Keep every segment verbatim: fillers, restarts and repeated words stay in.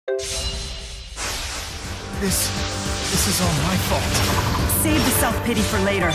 This... this is all my fault. Save the self-pity for later.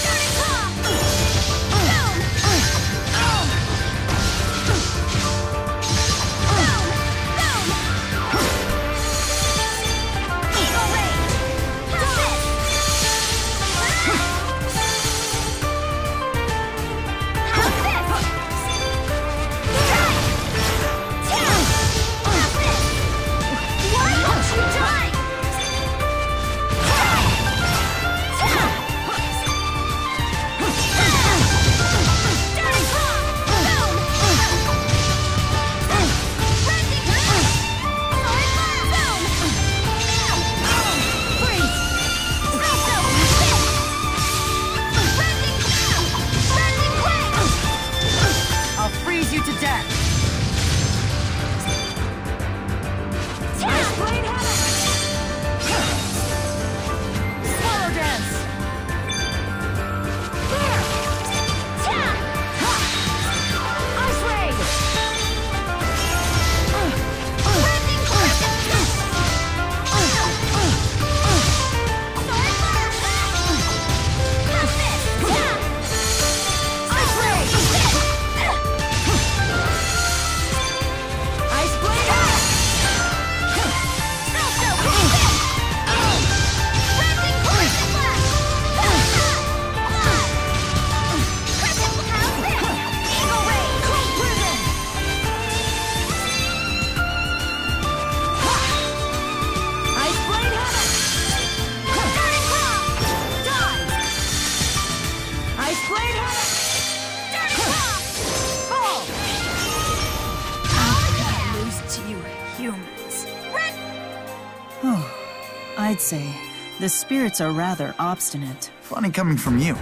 I'd say the spirits are rather obstinate. Funny coming from you.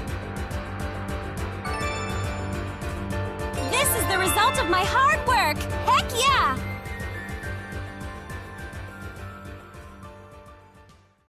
This is the result of my hard work! Heck yeah!